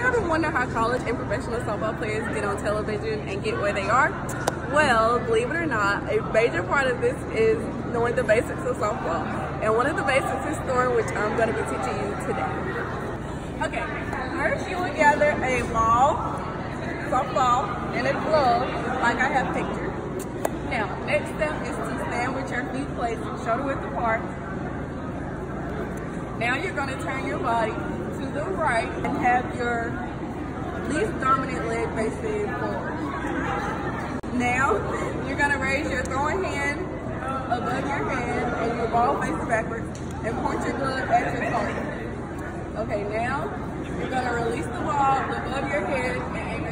ever wonder how college and professional softball players get on television and get where they are? Well, believe it or not, a major part of this is knowing the basics of softball. And one of the basics is throwing, which I'm going to be teaching you today. Okay, first you will gather a ball, softball, and a glove like I have pictured. Now, next step is to stand with your feet placed shoulder width apart. Now you're going to turn your body to the right and have your least dominant leg facing forward. Now, you're going to raise your throwing hand above your hand and your ball facing backwards and point your glove at your opponent. Okay, now you're going to release the ball above your head and aim